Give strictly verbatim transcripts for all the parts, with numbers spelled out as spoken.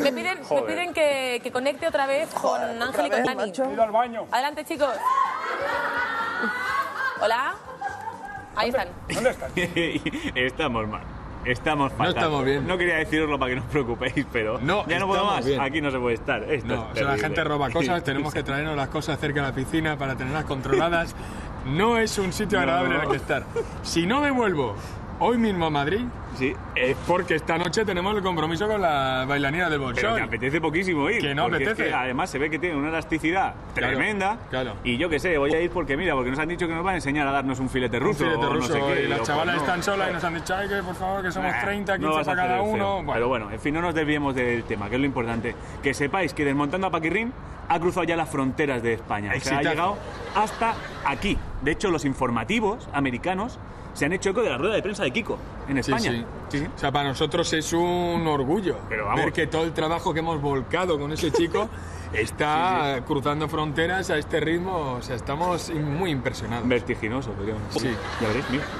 Me piden, me piden que, que conecte otra vez con Ángel y con Dani. Ido al baño. Adelante, chicos. Hola. Ahí están. ¿Dónde están? Estamos mal. Estamos fatal. No estamos bien. No quería deciroslo para que no os preocupéis, pero no, ya no puedo más. Bien. Aquí no se puede estar. Esto no, es o sea, la gente roba cosas, sí. tenemos que traernos las cosas cerca de la piscina para tenerlas controladas. No es un sitio agradable no. en el que estar. Si no me vuelvo hoy mismo a Madrid, sí. es porque esta noche tenemos el compromiso con la bailarina del Bolshoi. Pero me apetece poquísimo ir. Que no apetece. Es que además se ve que tiene una elasticidad claro, tremenda. Claro. Y yo qué sé, voy a ir porque mira, porque nos han dicho que nos van a enseñar a darnos un filete ruso. Un filete o ruso. No sé qué, y las o, chavalas pues, no. están solas y nos han dicho, ay, que por favor, que somos treinta, quince no para cada uno. Bueno. Pero bueno, en fin, no nos desviemos del tema, que es lo importante. Que sepáis que Desmontando a Paquirrín ha cruzado ya las fronteras de España. O sea, ha llegado hasta aquí. De hecho, los informativos americanos se han hecho eco de la rueda de prensa de Kiko en España. Sí, sí. Sí. O sea, para nosotros es un orgullo Pero vamos. ver que todo el trabajo que hemos volcado con ese chico está sí, sí. cruzando fronteras a este ritmo. O sea, estamos muy impresionados. Vertiginoso, podríamos decir. Sí. Ya veréis, mira.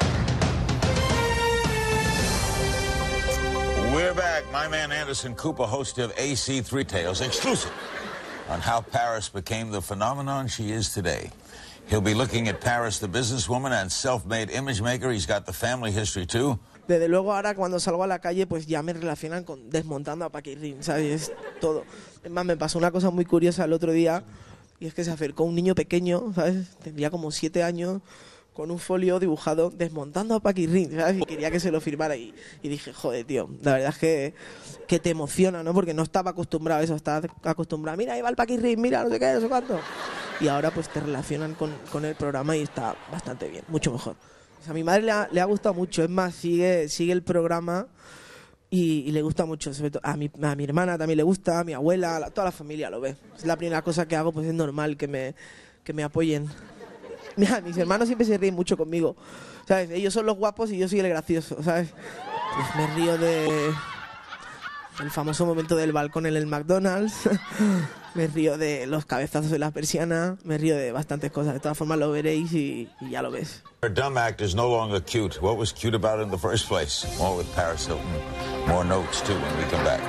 We're back. My man Anderson Cooper, host of A C three Tales, exclusive on how Paris became the phenomenon she is today. He'll be looking at Paris, the businesswoman and self-made image maker. He's got the family history, too. Desde luego, ahora cuando salgo a la calle, pues ya me relacionan con Desmontando a Paquirrín, ¿sabes? Todo. Es más, me pasó una cosa muy curiosa el otro día, y es que se acercó un niño pequeño, ¿sabes? Tendría como siete años, con un folio dibujado Desmontando a Paquirrín, ¿sabes? Y quería que se lo firmara y, y dije, joder, tío, la verdad es que, que te emociona, ¿no? Porque no estaba acostumbrado a eso, estaba acostumbrado, mira, ahí va el Paquirrín, mira, no sé qué, no sé cuánto. Y ahora pues te relacionan con, con el programa y está bastante bien, mucho mejor. O sea, a mi madre le ha, le ha gustado mucho, es más, sigue, sigue el programa y, y le gusta mucho. Sobre todo, a, mi, a mi hermana también le gusta, a mi abuela, a la, toda la familia lo ve. Es la primera cosa que hago, pues es normal que me, que me apoyen. Mira, mis hermanos siempre se ríen mucho conmigo, ¿sabes? Ellos son los guapos y yo soy el gracioso, ¿sabes? Pues me río de... el famoso momento del balcón en el McDonald's. Me río de los cabezazos de la persiana. Me río de bastantes cosas. De todas formas lo veréis y, y ya lo ves. Her dumb act is no longer cute. What was cute about it in the first place? More with Paris Hilton. More notes, too, when we come back.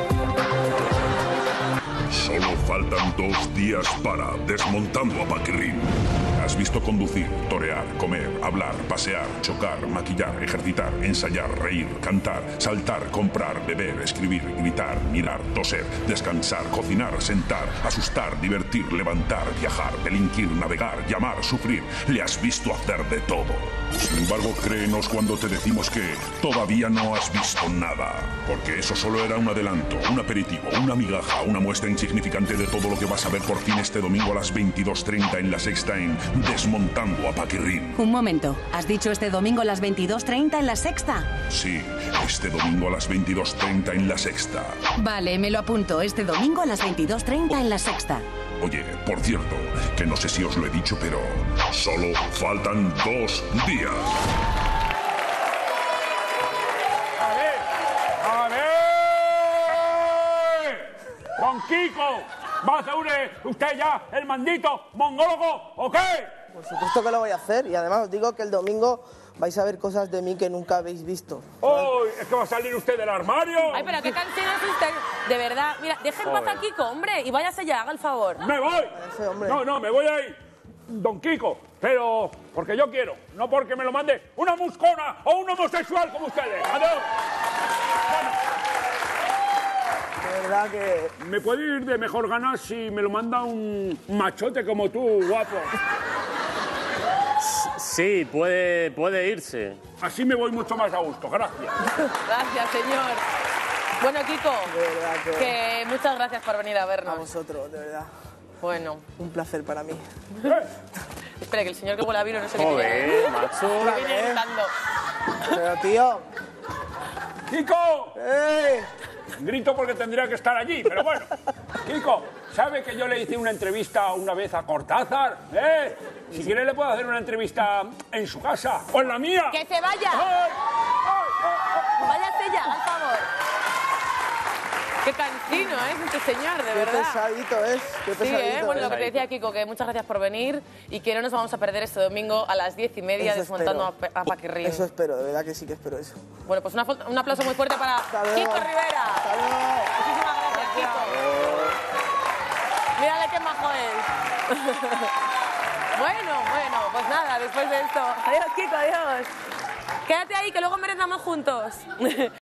Solo faltan dos días para Desmontando a Paquirrín. Has visto conducir, torear, comer, hablar, pasear, chocar, maquillar, ejercitar, ensayar, reír, cantar, saltar, comprar, beber, escribir, gritar, mirar, toser, descansar, cocinar, sentar, asustar, divertir, levantar, viajar, delinquir, navegar, llamar, sufrir. Le has visto hacer de todo. Sin embargo, créenos cuando te decimos que todavía no has visto nada. Porque eso solo era un adelanto, un aperitivo, una migaja, una muestra insignificante de todo lo que vas a ver por fin este domingo a las veintidós treinta en La Sexta en Desmontando a Paquirrín. Un momento, ¿has dicho este domingo a las veintidós treinta en La Sexta? Sí, este domingo a las veintidós treinta en La Sexta. Vale, me lo apunto, este domingo a las veintidós treinta en La Sexta. Oye, por cierto, que no sé si os lo he dicho, pero solo faltan dos días. A ver, a ver. Don Kiko, ¿va a hacer usted ya el mandito mongólogo o qué? Por supuesto que lo voy a hacer y además os digo que el domingo vais a ver cosas de mí que nunca habéis visto. ¡Oh! ¿Es que va a salir usted del armario? Ay, pero qué canción es usted. De verdad. Mira, deje en paz a Kiko, hombre, y váyase ya, haga el favor. ¡Me voy! Ese hombre. No, no, me voy a ir. Don Kiko, pero porque yo quiero, no porque me lo mande una muscona o un homosexual como ustedes. ¡Adiós! De verdad que... Me puede ir de mejor gana si me lo manda un machote como tú, guapo. Sí, puede, puede irse. Así me voy mucho más a gusto, gracias. Gracias, señor. Bueno, Kiko, De verdad que... que muchas gracias por venir a vernos. A vosotros, de verdad. Bueno. Un placer para mí. ¿Eh? Espera, que el señor que vuela vino no sé qué Joder, tiene. macho. Me viene gritando. Pero, tío... ¡Kiko! ¡Eh! Grito porque tendría que estar allí, pero bueno. Kiko, ¿sabe que yo le hice una entrevista una vez a Cortázar? ¿Eh? Si quiere le puedo hacer una entrevista en su casa o en la mía. ¡Que se vaya! ¡Ay! ¡Ay, ay, ay! ¡Váyase ya, al favor! ¡Qué cansino es este señor, de Qué verdad! pesadito es, qué Sí, pesadito. ¿eh? Bueno, lo que te es. decía Kiko, que muchas gracias por venir y que no nos vamos a perder este domingo a las diez y media Eso Desmontando a, espero. Pe- a Paquirrín. Eso espero, de verdad que sí que espero eso. Bueno, pues una fo- un aplauso muy fuerte para Hasta luego. Kiko Rivera. Hasta luego. Muchísimas gracias, Mírale qué majo es. Bueno, bueno, pues nada, después de esto. Adiós, Kiko, adiós. Quédate ahí, que luego merendamos juntos.